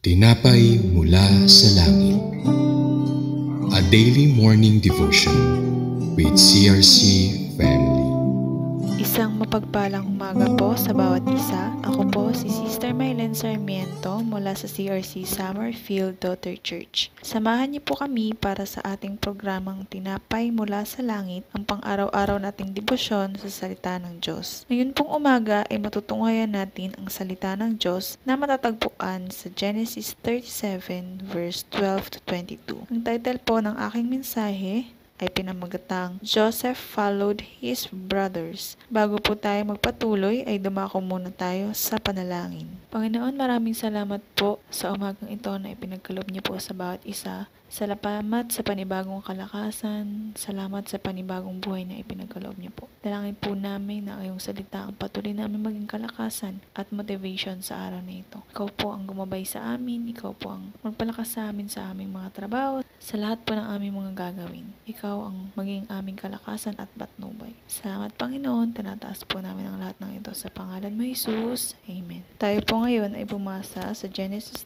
Tinapay mula sa langit. A daily morning devotion with CRC Family. Isang mapagpalang umaga po sa bawat isa. Ako po si Sister Mylen Sarmiento mula sa CRC Summerfield Daughter Church. Samahan niyo po kami para sa ating programang Tinapay mula sa langit, ang pang-araw-araw nating debosyon sa salita ng Diyos. Ngayon pong umaga ay matutunghayan natin ang salita ng Diyos na matatagpuan sa Genesis 37 verse 12 to 22. Ang title po ng aking mensahe ay pinamagatang Joseph Followed His Brothers. Bago po tayo magpatuloy ay dumako muna tayo sa panalangin. Panginoon, maraming salamat po sa umagang ito na ipinagkaloob niyo po sa bawat isa. Salamat sa panibagong kalakasan. Salamat sa panibagong buhay na ipinagkaloob niyo po. Dalangin po namin na iyong salita ang patuloy namin maging kalakasan at motivation sa araw na ito. Ikaw po ang gumabay sa amin. Ikaw po ang magpalakas sa amin sa aming mga trabaho. Sa lahat po ng aming mga gagawin. Ikaw ang maging aming kalakasan at patnubay. Salamat Panginoon. Tinataas po namin ang lahat ng ito sa pangalan mo Jesus. Amen. Tayo po ngayon ay bumasa sa Genesis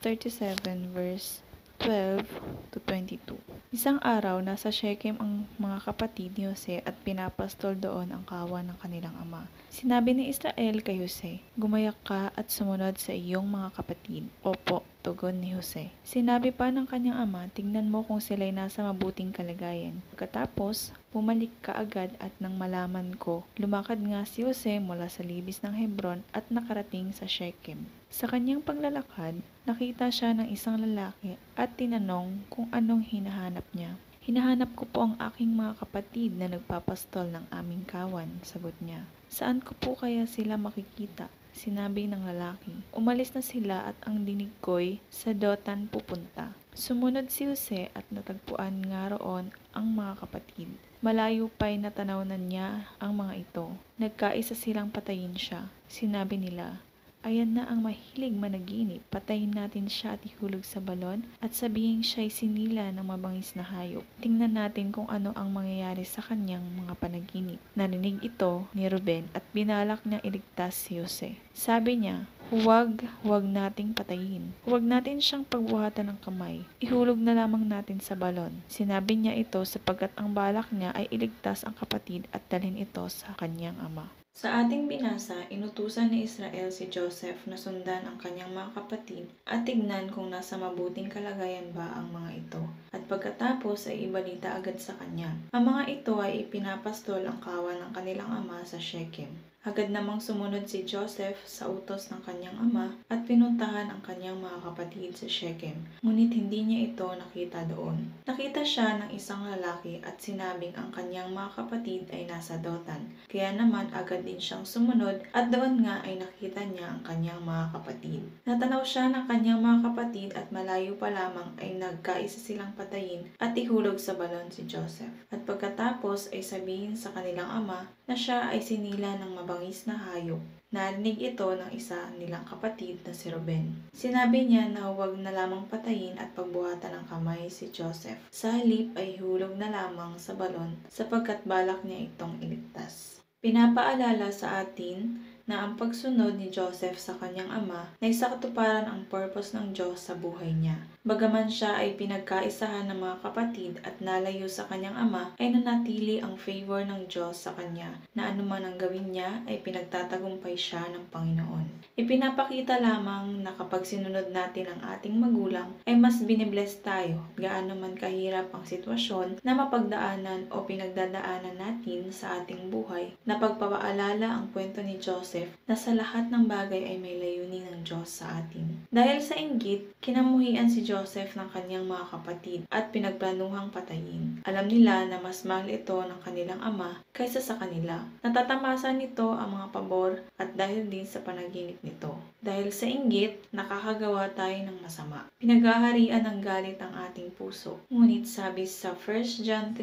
37 verse 12 to 22. Isang araw, nasa Shechem ang mga kapatid ni Jose at pinapastol doon ang kawan ng kanilang ama. Sinabi ni Israel kay Jose, "Gumayak ka at sumunod sa iyong mga kapatid." "Opo," tugon ni Jose. Sinabi pa ng kanyang ama, "Tingnan mo kung sila'y nasa mabuting kalagayan." Pagkatapos, bumalik ka agad at nang malaman ko, lumakad nga si Jose mula sa libis ng Hebron at nakarating sa Shechem. Sa kanyang paglalakad, nakita siya ng isang lalaki at tinanong kung anong hinahanap niya. "Hinahanap ko po ang aking mga kapatid na nagpapastol ng aming kawan," sagot niya. "Saan ko po kaya sila makikita?" Sinabi ng lalaki. Umalis na sila at ang dinig ko'y sa Dotan pupunta. Sumunod si Jose at natagpuan nga roon ang mga kapatid. Malayo pa'y natanawnan niya ang mga ito. Nagkaisa silang patayin siya. Sinabi nila, "Ayan na ang mahilig managinip. Patayin natin siya at ihulog sa balon at sabihin siya'y sinila ng mabangis na hayop. Tingnan natin kung ano ang mangyayari sa kanyang mga panaginip." Narinig ito ni Ruben at binalak niyang iligtas si Jose. Sabi niya, Huwag nating patayin. Huwag natin siyang pagbuhatan ng kamay. Ihulog na lamang natin sa balon." Sinabi niya ito sapagkat ang balak niya ay iligtas ang kapatid at dalhin ito sa kanyang ama. Sa ating binasa, inutusan ni Israel si Joseph na sundan ang kanyang mga kapatid at tignan kung nasa mabuting kalagayan ba ang mga ito. At pagkatapos ay ibalita agad sa kanya. Ang mga ito ay ipinapastol ang kawan ng kanilang ama sa Shechem. Agad namang sumunod si Joseph sa utos ng kanyang ama at pinuntahan ang kanyang mga kapatid sa Shechem. Ngunit hindi niya ito nakita doon. Nakita siya ng isang lalaki at sinabing ang kanyang mga kapatid ay nasa Dotan. Kaya naman agad din siyang sumunod at doon nga ay nakita niya ang kanyang mga kapatid. Natanaw siya ng kanyang mga kapatid at malayo pa lamang ay nagkaisa silang patayin at ihulog sa balon si Joseph. At pagkatapos ay sabihin sa kanilang ama na siya ay sinila ng mabangis na hayop. Narinig ito ng isa nilang kapatid na si Ruben. Sinabi niya na huwag na lamang patayin at pagbuhatan ng kamay si Joseph. Sa halip ay hulog na lamang sa balon sapagkat balak niya itong iligtas. Pinapaalala sa atin na ang pagsunod ni Joseph sa kanyang ama na isakatuparan ang purpose ng Diyos sa buhay niya. Bagaman siya ay pinagkaisahan ng mga kapatid at nalayo sa kanyang ama, ay nanatili ang favor ng Diyos sa kanya na anuman ang gawin niya ay pinagtatagumpay siya ng Panginoon. Ipinapakita lamang na kapag sinunod natin ang ating magulang ay mas binibless tayo gaano man kahirap ang sitwasyon na mapagdaanan o pinagdadaanan natin sa ating buhay. Napagpapaalala ang kwento ni Joseph na sa lahat ng bagay ay may layunin ng Diyos sa atin. Dahil sa inggit, kinamuhian si Joseph ng kanyang mga kapatid at pinagplanuhang patayin. Alam nila na mas mahal ito ng kanilang ama kaysa sa kanila. Natatamasa nito ang mga pabor at dahil din sa panaginip nito. Dahil sa inggit, nakakagawa tayo ng masama. Pinagaharian ng galit ang ating puso. Ngunit sabi sa 1 John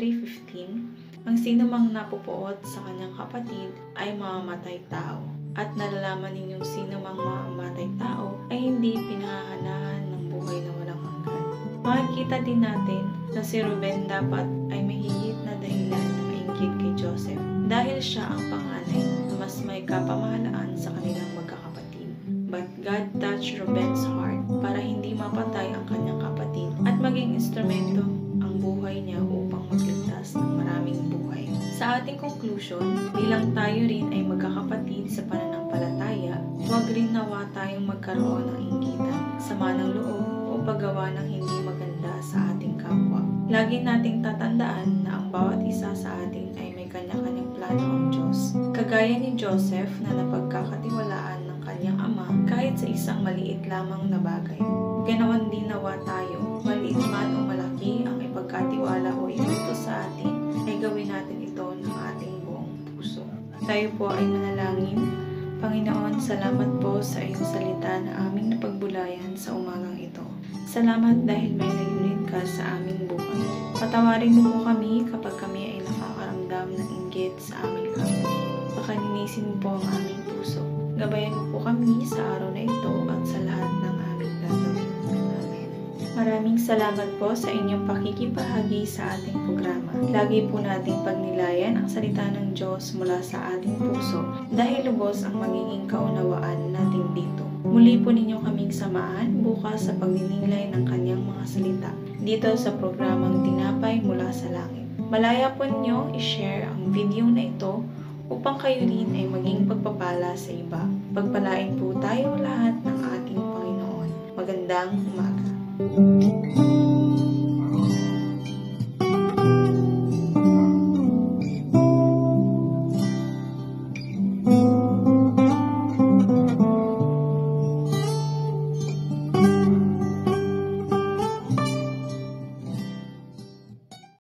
3:15, ang sinumang napupuot sa kanyang kapatid ay mamamatay tao. At nalalaman ninyong sino mang mamamatay tao ay hindi pinahahanahan ng buhay na walang hanggan. Makikita din natin na si Ruben dapat ay may higit na dahilan na maingkit kay Joseph dahil siya ang panganay na mas may kapamahalaan sa kanilang magkakapatid. but God touched Ruben's heart para hindi mapatay ang kanyang kapatid at maging instrumento ang buhay niya upang magligtas ng maraming buhay. Sa ating conclusion, bilang tayo rin ay magkakapatid sa pananampalataya, huwag rin nawa tayong magkaroon ng inggitan, sama ng loob o paggawa ng hindi maganda sa ating kapwa. Lagi nating tatandaan na ang bawat isa sa atin ay may kanya-kanyang plano ang Diyos. Kagaya ni Joseph na napagkakatiwalaan ng kanyang ama kahit sa isang maliit lamang na bagay. Ganawan din nawa tayo, maliit man o malaki ang ipagkatiwala o iutos sa atin, ay gawin natin ito ng ating buong puso. Tayo po ay manalangin. Panginoon, salamat po sa iyong salita na aming napagbulayan sa umagang ito. Salamat dahil may layunin ka sa aming buhay. Patawarin mo po kami kapag kami ay nakakaramdam ng inggit sa aming kapwa. Pakalinisin mo po ang aming puso. Gabayan mo po kami sa araw na ito at sa lahat ng aming gagawin. Amen. Maraming salamat po sa inyong pakikibahagi sa ating programa. Lagi po nating pagnilayan ang salita ng Diyos mula sa ating puso dahil lubos ang magiging kaunawaan natin dito. Muli po ninyo kaming samahan bukas sa pagninilay ng kanyang mga salita dito sa programang Tinapay Mula sa Langit. Malaya po ninyo i-share ang video na ito upang kayo rin ay maging pagpapala sa iba. Pagpalain po tayo lahat ng ating Panginoon. Magandang umaga.